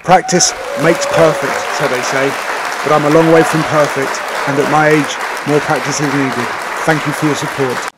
Practice makes perfect, so they say, but I'm a long way from perfect, and at my age, more practice is needed. Thank you for your support.